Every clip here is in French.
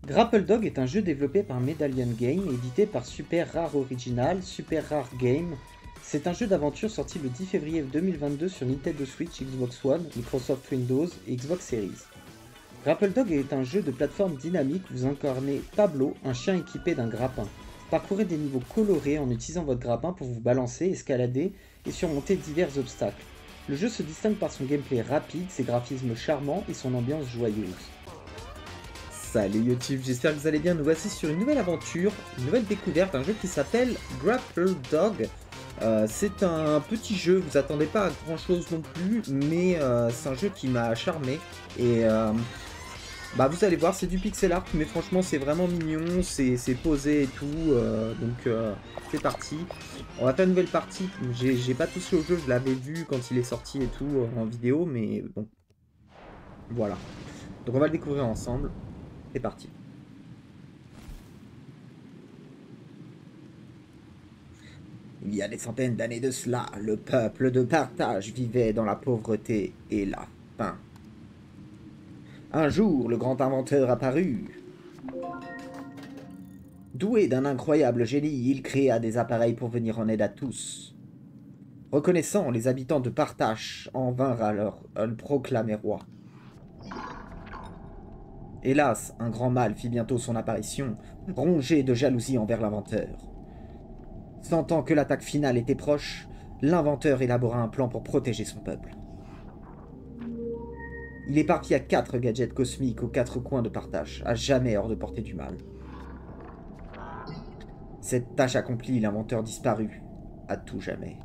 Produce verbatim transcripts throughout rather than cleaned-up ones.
Grapple Dog est un jeu développé par Medallion Game, édité par Super Rare Original, Super Rare Game. C'est un jeu d'aventure sorti le dix février deux mille vingt-deux sur Nintendo Switch, Xbox One, Microsoft Windows et Xbox Series. Grapple Dog est un jeu de plateforme dynamique où vous incarnez Pablo, un chien équipé d'un grappin. Parcourez des niveaux colorés en utilisant votre grappin pour vous balancer, escalader et surmonter divers obstacles. Le jeu se distingue par son gameplay rapide, ses graphismes charmants et son ambiance joyeuse. Salut YouTube, j'espère que vous allez bien. Nous voici sur une nouvelle aventure, une nouvelle découverte, un jeu qui s'appelle Grapple Dog. Euh, c'est un petit jeu, vous attendez pas à grand chose non plus, mais euh, c'est un jeu qui m'a charmé. Et euh, bah vous allez voir, c'est du pixel art, mais franchement c'est vraiment mignon, c'est posé et tout. Euh, donc euh, c'est parti. On va faire une nouvelle partie. J'ai pas touché au jeu, je l'avais vu quand il est sorti et tout euh, en vidéo, mais bon. Voilà. Donc on va le découvrir ensemble. C'est parti. Il y a des centaines d'années de cela, le peuple de Partage vivait dans la pauvreté et la faim. Un jour, le grand inventeur apparut. Doué d'un incroyable génie, il créa des appareils pour venir en aide à tous. Reconnaissant, les habitants de Partage en vinrent alors le proclamer roi. Hélas, un grand mal fit bientôt son apparition, rongé de jalousie envers l'inventeur. Sentant que l'attaque finale était proche, l'inventeur élabora un plan pour protéger son peuple. Il éparpilla quatre gadgets cosmiques aux quatre coins de Partage, à jamais hors de portée du mal. Cette tâche accomplie, l'inventeur disparut, à tout jamais.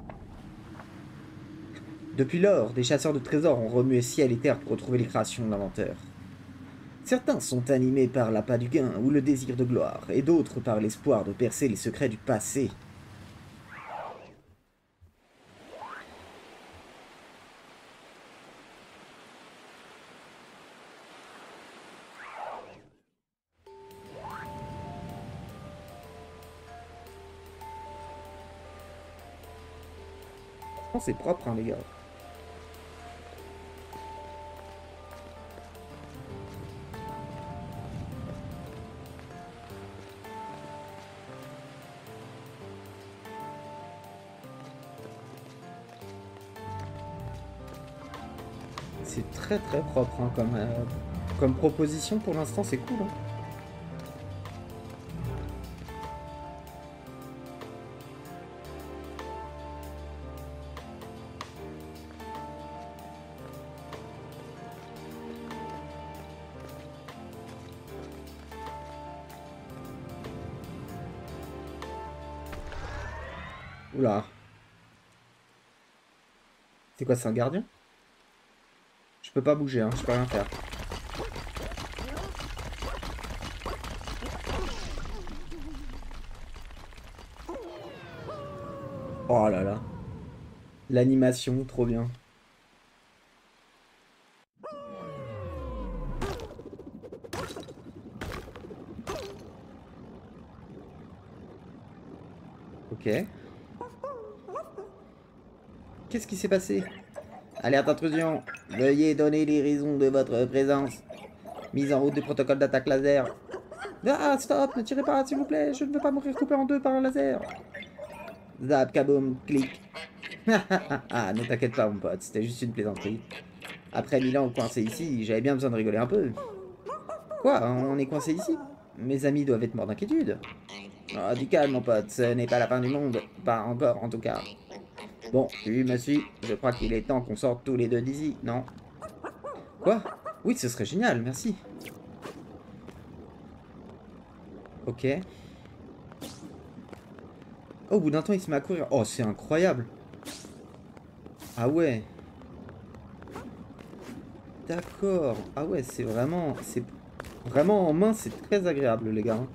Depuis lors, des chasseurs de trésors ont remué ciel et terre pour retrouver les créations de l'inventeur. Certains sont animés par l'appât du gain ou le désir de gloire, et d'autres par l'espoir de percer les secrets du passé. C'est propre, hein, les gars. C'est très très propre hein, comme, euh, comme proposition pour l'instant, c'est cool. Hein. Oula. C'est quoi, c'est un gardien? Je peux pas bouger, hein, je peux rien faire. Oh là là. L'animation, trop bien. Ok. Qu'est-ce qui s'est passé? Alerte intrusion. Veuillez donner les raisons de votre présence. Mise en route du protocole d'attaque laser. Ah, stop, ne tirez pas, s'il vous plaît. Je ne veux pas mourir coupé en deux par un laser. Zap, kaboom, clic. Ah, ne t'inquiète pas, mon pote, c'était juste une plaisanterie. Après mille ans coincé ici, j'avais bien besoin de rigoler un peu. Quoi, on est coincé ici? Mes amis doivent être morts d'inquiétude. Oh, du calme, mon pote, ce n'est pas la fin du monde. Pas encore, en tout cas. Bon, tu me suis. Je crois qu'il est temps qu'on sorte tous les deux d'ici, non? Quoi? Oui, ce serait génial, merci. Ok. Oh, au bout d'un temps, il se met à courir. Oh, c'est incroyable. Ah ouais. D'accord. Ah ouais, c'est vraiment... C'est vraiment en main, c'est très agréable, les gars.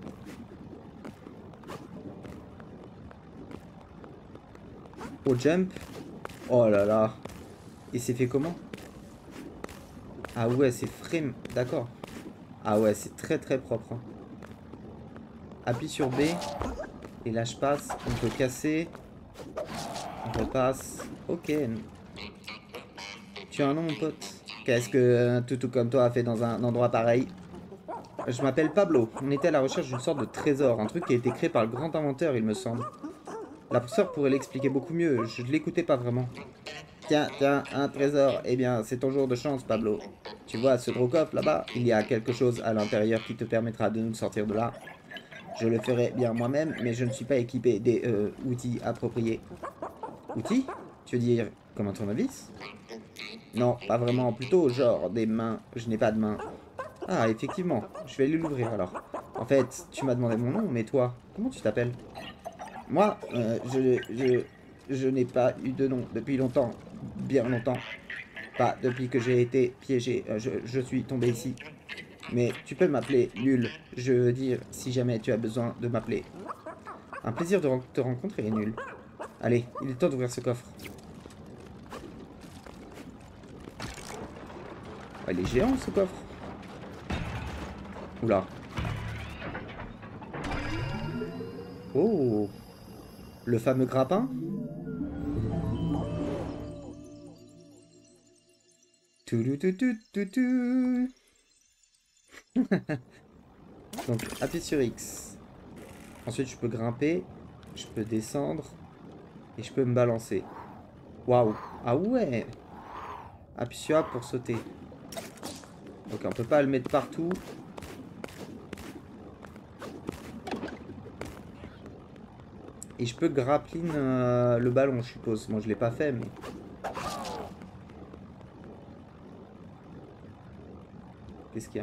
Au jump. Oh là là. Et c'est fait comment? Ah ouais, c'est frame. D'accord. Ah ouais, c'est très très propre. Hein. Appuie sur B. Et là, je passe. On peut casser. On repasse. Ok. Tu as un nom, mon pote? Qu'est-ce que un toutou comme toi a fait dans un endroit pareil? Je m'appelle Pablo. On était à la recherche d'une sorte de trésor, un truc qui a été créé par le grand inventeur, il me semble. La professeure pourrait l'expliquer beaucoup mieux, je ne l'écoutais pas vraiment. Tiens, tiens, un trésor. Eh bien, c'est ton jour de chance, Pablo. Tu vois, ce gros coffre là-bas, il y a quelque chose à l'intérieur qui te permettra de nous sortir de là. Je le ferai bien moi-même, mais je ne suis pas équipé des euh, outils appropriés. Outils? Tu veux dire comme un tournevis? Non, pas vraiment, plutôt genre des mains. Je n'ai pas de mains. Ah, effectivement, je vais aller l'ouvrir alors. En fait, tu m'as demandé mon nom, mais toi, comment tu t'appelles? Moi, euh, je, je, je n'ai pas eu de nom depuis longtemps, bien longtemps. Pas depuis que j'ai été piégé, euh, je, je suis tombé ici. Mais tu peux m'appeler Nul, je veux dire, si jamais tu as besoin de m'appeler. Un plaisir de ren- te rencontrer, Nul. Allez, il est temps d'ouvrir ce coffre. Ah, il est géant ce coffre. Oula. Oh, le fameux grappin. Touloutoutoutou. Donc, appuie sur X. Ensuite, je peux grimper, je peux descendre et je peux me balancer. Waouh. Ah ouais. Appuie sur A pour sauter. Ok, on peut pas le mettre partout. Et je peux grappling euh, le ballon, je suppose. Moi, je l'ai pas fait, mais... Qu'est-ce qu'il y a?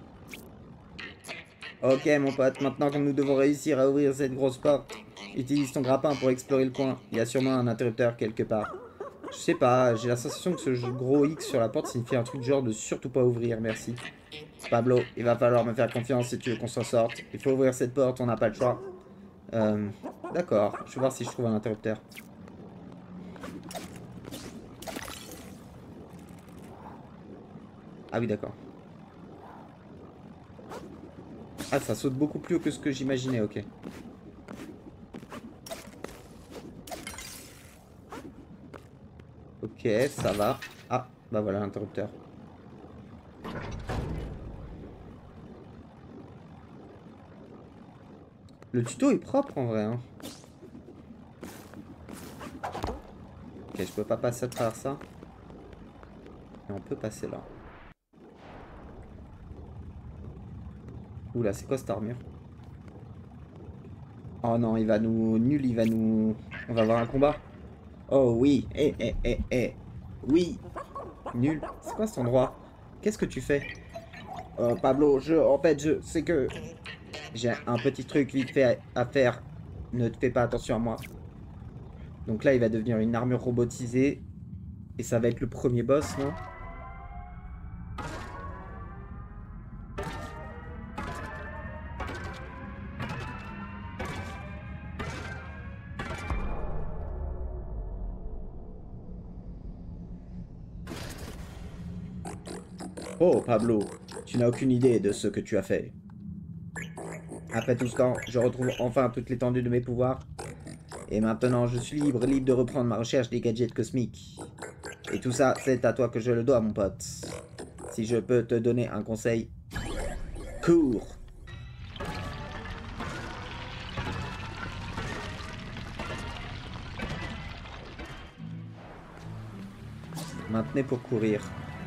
Ok, mon pote, maintenant que nous devons réussir à ouvrir cette grosse porte, utilise ton grappin pour explorer le coin. Il y a sûrement un interrupteur quelque part. Je sais pas, j'ai la sensation que ce gros X sur la porte signifie un truc genre de surtout pas ouvrir, merci. Pablo, il va falloir me faire confiance si tu veux qu'on s'en sorte. Il faut ouvrir cette porte, on n'a pas le choix. Euh, d'accord, je vais voir si je trouve un interrupteur. Ah oui, d'accord. Ah, ça saute beaucoup plus haut que ce que j'imaginais, ok. Ok, ça va. Ah, bah voilà l'interrupteur. Le tuto est propre en vrai, hein. Ok, je peux pas passer à travers ça. Mais on peut passer là. Oula, c'est quoi cette armure? Oh non, il va nous... Nul, il va nous... On va avoir un combat. Oh oui, eh, eh, eh, eh. Oui. Nul. C'est quoi cet endroit? Qu'est-ce que tu fais? Oh, Pablo, je... En fait, je... C'est que... J'ai un petit truc vite fait à faire. Ne te fais pas attention à moi. Donc là, il va devenir une armure robotisée. Et ça va être le premier boss, non? Oh, Pablo, tu n'as aucune idée de ce que tu as fait. Après tout ce temps, je retrouve enfin toute l'étendue de mes pouvoirs. Et maintenant, je suis libre, libre de reprendre ma recherche des gadgets cosmiques. Et tout ça, c'est à toi que je le dois, mon pote. Si je peux te donner un conseil, cours. Maintenez pour courir.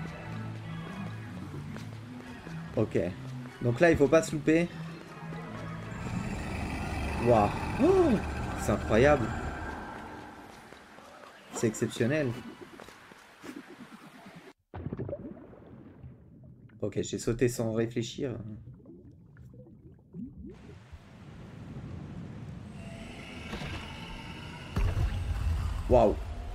Ok. Donc là, il faut pas se louper. Waouh. Oh, c'est incroyable. C'est exceptionnel. Ok, j'ai sauté sans réfléchir. Waouh.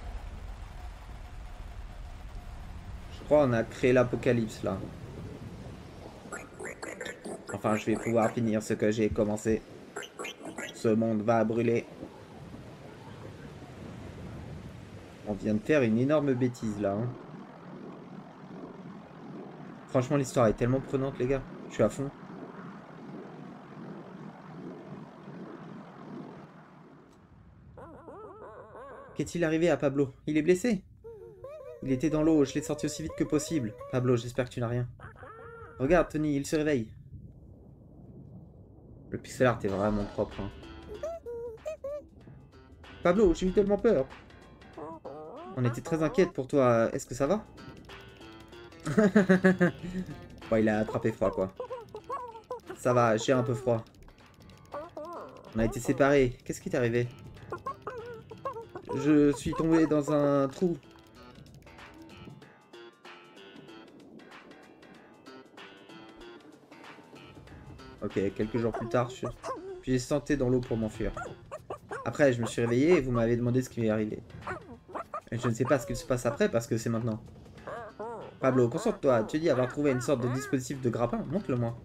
Je crois qu'on a créé l'apocalypse là. Enfin, je vais pouvoir finir ce que j'ai commencé. Ce monde va brûler. On vient de faire une énorme bêtise là. Hein. Franchement, l'histoire est tellement prenante, les gars. Je suis à fond. Qu'est-il arrivé à Pablo? Il est blessé? Il était dans l'eau, je l'ai sorti aussi vite que possible. Pablo, j'espère que tu n'as rien. Regarde, Tony, il se réveille. Le pixel art est vraiment propre. Hein. Pablo, j'ai eu tellement peur. On était très inquiète pour toi. Est-ce que ça va? Bon, il a attrapé froid, quoi. Ça va, j'ai un peu froid. On a été séparés. Qu'est-ce qui t'est arrivé? Je suis tombé dans un trou. Ok, quelques jours plus tard, je... j'ai sauté dans l'eau pour m'enfuir. Après, je me suis réveillé et vous m'avez demandé ce qui m'est arrivé. Et je ne sais pas ce qu'il se passe après parce que c'est maintenant. Pablo, concentre-toi. Tu dis avoir trouvé une sorte de dispositif de grappin. Montre-le-moi.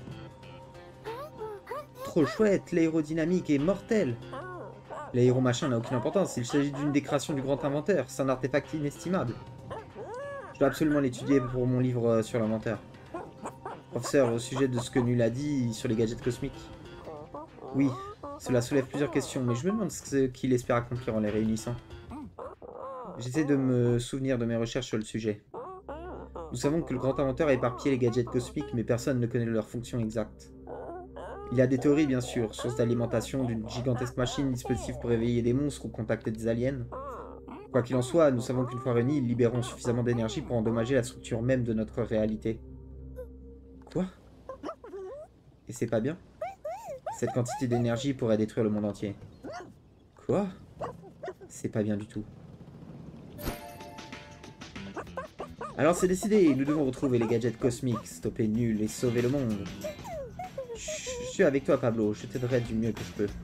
Trop chouette, l'aérodynamique est mortelle. L'aéromachin n'a aucune importance. Il s'agit d'une des créations du grand inventeur. C'est un artefact inestimable. Je dois absolument l'étudier pour mon livre sur l'inventeur. Professeur, au sujet de ce que Nul a dit sur les gadgets cosmiques. Oui, cela soulève plusieurs questions, mais je me demande ce qu'il espère accomplir en les réunissant. J'essaie de me souvenir de mes recherches sur le sujet. Nous savons que le grand inventeur a éparpillé les gadgets cosmiques, mais personne ne connaît leur fonction exacte. Il y a des théories, bien sûr, source d'alimentation d'une gigantesque machine, dispositif pour réveiller des monstres ou contacter des aliens. Quoi qu'il en soit, nous savons qu'une fois réunis, ils libéreront suffisamment d'énergie pour endommager la structure même de notre réalité. Quoi? Et c'est pas bien? Cette quantité d'énergie pourrait détruire le monde entier. Quoi? C'est pas bien du tout. Alors c'est décidé, nous devons retrouver les gadgets cosmiques, stopper Nul et sauver le monde. Je suis avec toi, Pablo, je t'aiderai du mieux que je peux.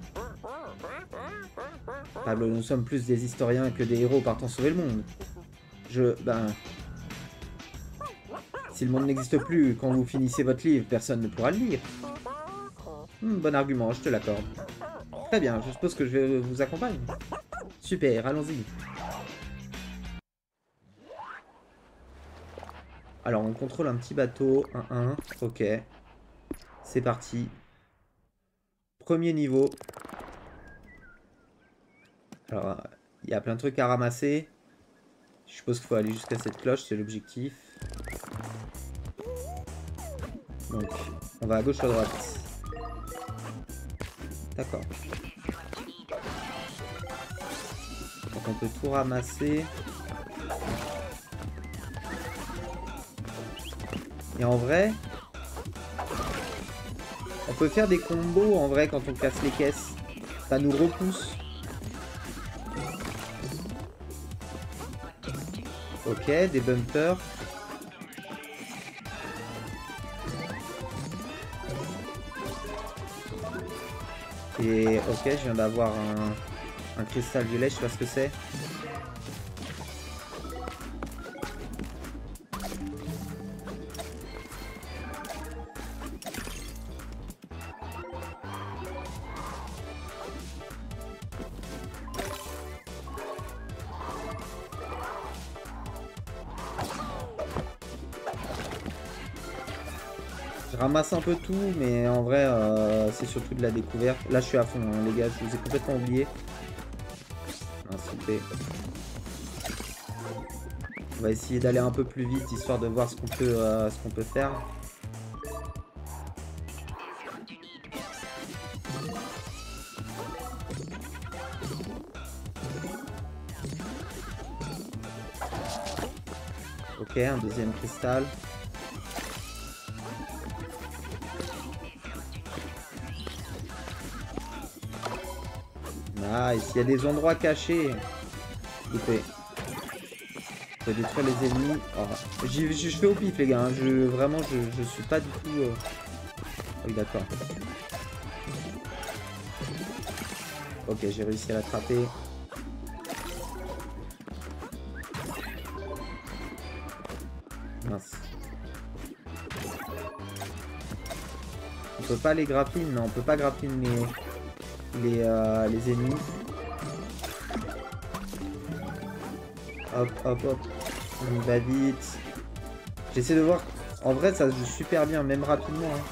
Pablo, nous sommes plus des historiens que des héros partant sauver le monde. Je... ben... Si le monde n'existe plus, quand vous finissez votre livre, personne ne pourra le lire. Hmm, bon argument, je te l'accorde. Très bien, je suppose que je vais vous accompagner. Super, allons-y. Alors, on contrôle un petit bateau. un un, ok. C'est parti. Premier niveau. Alors, il y a plein de trucs à ramasser. Je suppose qu'il faut aller jusqu'à cette cloche, c'est l'objectif. Donc, on va à gauche ou à droite. D'accord. Donc on peut tout ramasser. Et en vrai, on peut faire des combos en vrai quand on casse les caisses. Ça nous repousse. Ok, des bumpers. Et ok, je viens d'avoir un, un cristal violet, je sais pas ce que c'est. Je ramasse un peu tout, mais en vrai, euh, c'est surtout de la découverte. Là, je suis à fond, hein, les gars, je vous ai complètement oublié. Ah, s'il vous plaît. On va essayer d'aller un peu plus vite, histoire de voir ce qu'on peut, euh, ce qu'on peut faire. Ok, un deuxième cristal. Nice, il y a des endroits cachés. Loupé. On peut détruire les ennemis. Oh, je fais au pif les gars, hein. je, vraiment je, je suis pas du tout... Euh... Ah oui d'accord. Ok, j'ai réussi à l'attraper. Mince. On peut pas les grappiner, non, on peut pas grappiner les, les, euh, les ennemis. Hop, hop, hop. On va vite. J'essaie de voir. En vrai, ça se joue super bien, même rapidement. Hein.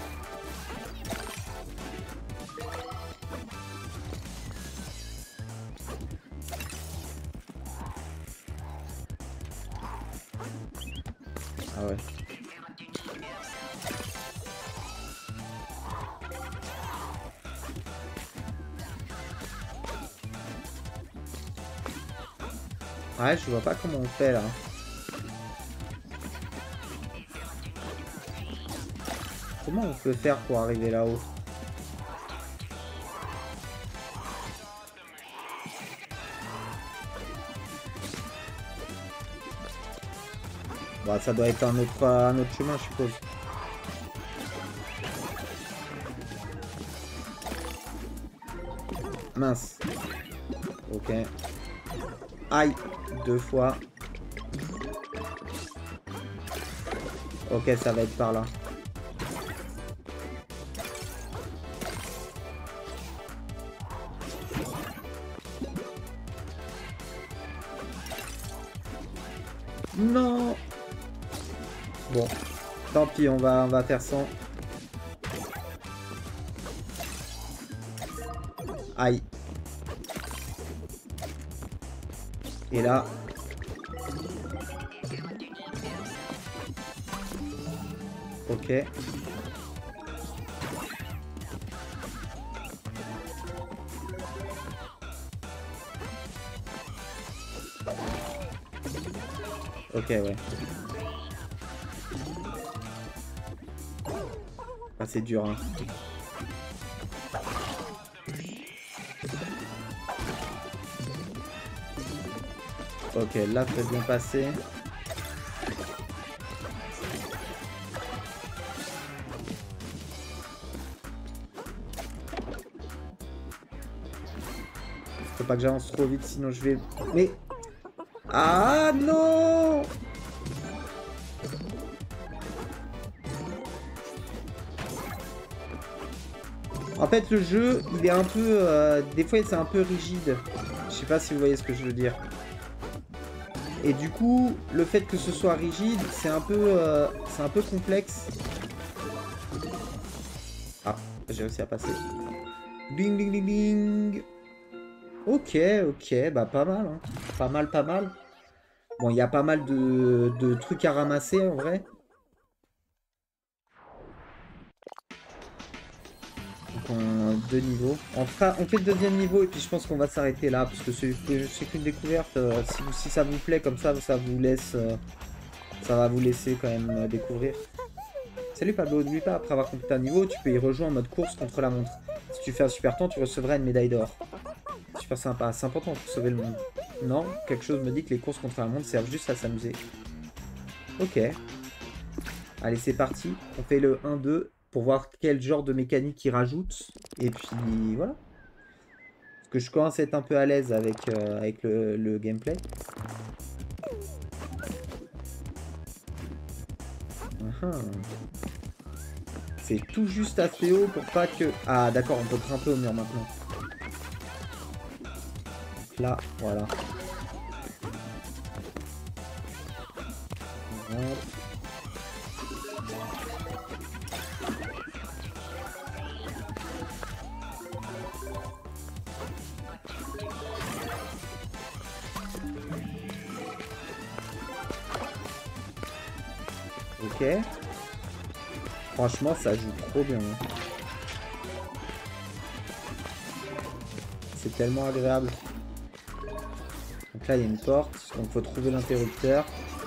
Ah ouais. Ouais, je vois pas comment on fait là. Comment on peut faire pour arriver là-haut? Bah, ça doit être un autre, un autre chemin, je suppose. Mince. Ok. Aïe. Deux fois. Ok, ça va être par là. Non. Bon. Tant pis, on va, on va faire sans. Aïe. Et là. Ok. Ok, ouais. Ah, c'est dur, hein. Ok, là, faut bien passer. Faut pas que j'avance trop vite, sinon je vais... Mais... Ah non! En fait, le jeu, il est un peu... Euh, des fois, c'est un peu rigide. Je sais pas si vous voyez ce que je veux dire. Et du coup, le fait que ce soit rigide, c'est un peu... Euh, c'est un peu complexe. Ah, j'ai réussi à passer. Bing, bing, bing, bing. Ok, ok, bah pas mal. Hein. Pas mal, pas mal. Bon, il y a pas mal de, de trucs à ramasser, en vrai. En deux niveaux. On, fera, on fait le deuxième niveau et puis je pense qu'on va s'arrêter là parce que c'est qu'une découverte. Euh, si, si ça vous plaît comme ça, ça vous laisse, euh, ça va vous laisser quand même euh, découvrir. Salut Pablo, n'oublie pas, après avoir complété un niveau, tu peux y rejoindre en mode course contre la montre. Si tu fais un super temps, tu recevras une médaille d'or. Super sympa, c'est important pour sauver le monde. Non, quelque chose me dit que les courses contre la montre servent juste à s'amuser. Ok. Allez, c'est parti. On fait le un deux pour voir quel genre de mécanique il rajoute. Et puis voilà. Parce que je commence à être un peu à l'aise avec, euh, avec le, le gameplay. Uh-huh. C'est tout juste assez haut pour pas que... Ah d'accord, on peut grimper au mur maintenant. Donc là, voilà. Voilà. Ok. Franchement, ça joue trop bien. Hein. C'est tellement agréable. Donc là, il y a une porte. Donc, faut trouver l'interrupteur.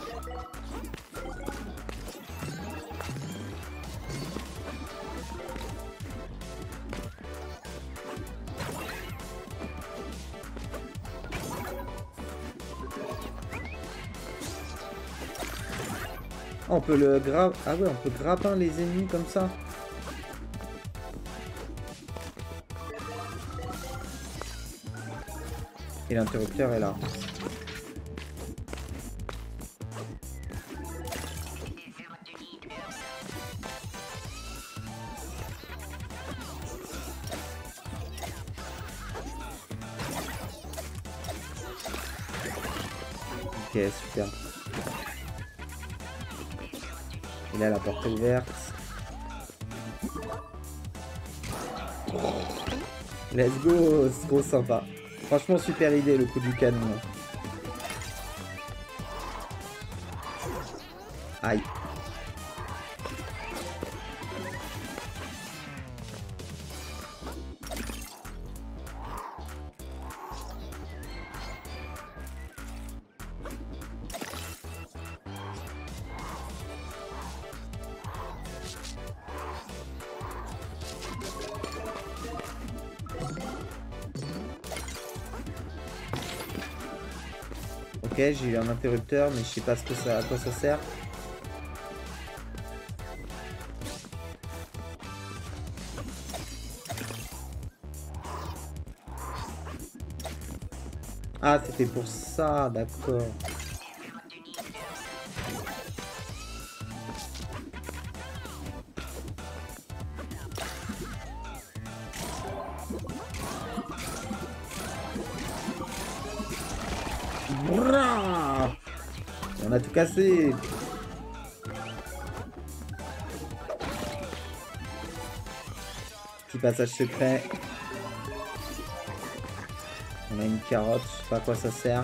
Oh, on peut le gra... Ah ouais, on peut grappin les ennemis comme ça. Et l'interrupteur est là. Ok, super. Et là, la porte est ouverte. Let's go, c'est trop sympa. Franchement, super idée, le coup du canon. Aïe. j'ai eu un interrupteur, mais je sais pas ce que ça, à quoi ça sert. Ah, c'était pour ça, d'accord. On a tout cassé. Petit passage secret. On a une carotte, je sais pas à quoi ça sert.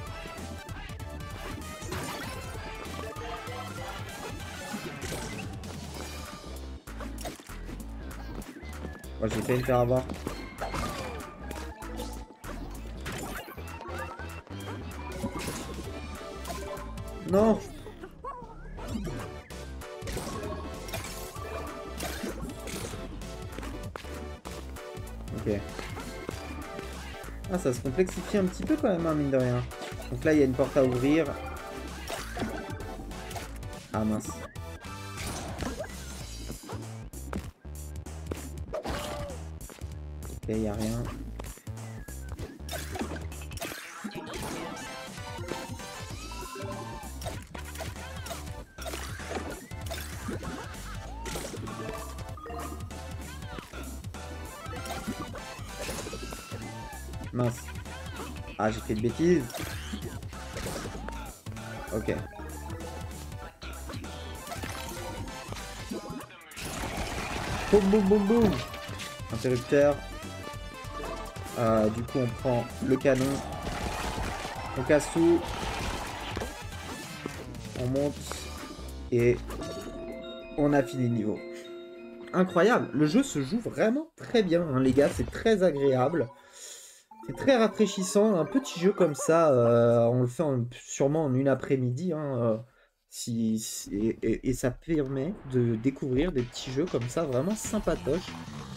Moi, j'ai fait une faire avoir. Non. Ok. Ah, ça se complexifie un petit peu quand même, hein, mine de rien. Donc là, il y a une porte à ouvrir. Ah mince. Ok, il n'y a rien. Mince. Ah, j'ai fait de bêtises. Ok. Boum boum boum boum. Interrupteur. Euh, du coup, on prend le canon. On casse tout. On monte. Et on a fini le niveau. Incroyable. Le jeu se joue vraiment très bien, hein, les gars. C'est très agréable. C'est très rafraîchissant, un petit jeu comme ça, euh, on le fait en, sûrement en une après-midi, hein, euh, si, si, et, et, et ça permet de découvrir des petits jeux comme ça, vraiment sympatoches.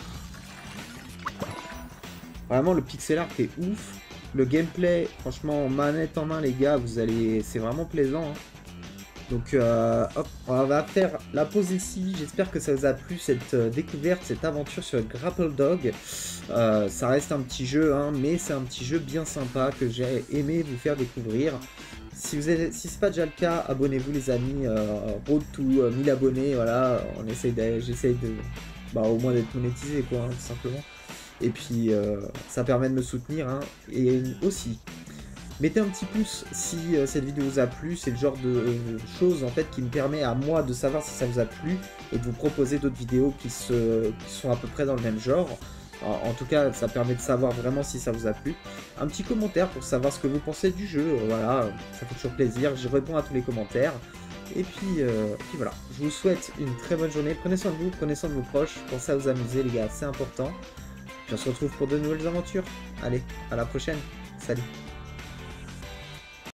Vraiment, le pixel art est ouf, le gameplay, franchement, manette en main, les gars, vous allez, c'est vraiment plaisant. Hein. Donc, euh, hop, on va faire la pause ici. J'espère que ça vous a plu, cette euh, découverte, cette aventure sur Grapple Dog. Euh, ça reste un petit jeu, hein, mais c'est un petit jeu bien sympa que j'ai aimé vous faire découvrir. Si vous êtes, si c'est pas déjà le cas, abonnez-vous les amis. Euh, road to euh, mille abonnés, voilà. On essaye de, j'essaye de, bah, au moins d'être monétisé, quoi, hein, tout simplement. Et puis, euh, ça permet de me soutenir, hein, et aussi. Mettez un petit pouce si euh, cette vidéo vous a plu, c'est le genre de euh, choses en fait qui me permet à moi de savoir si ça vous a plu et de vous proposer d'autres vidéos qui, se, qui sont à peu près dans le même genre. En, en tout cas, ça permet de savoir vraiment si ça vous a plu. Un petit commentaire pour savoir ce que vous pensez du jeu, euh, voilà, ça fait toujours plaisir, je réponds à tous les commentaires. Et puis, euh, puis voilà, je vous souhaite une très bonne journée, prenez soin de vous, prenez soin de vos proches, pensez à vous amuser les gars, c'est important. Puis on se retrouve pour de nouvelles aventures. Allez, à la prochaine, salut.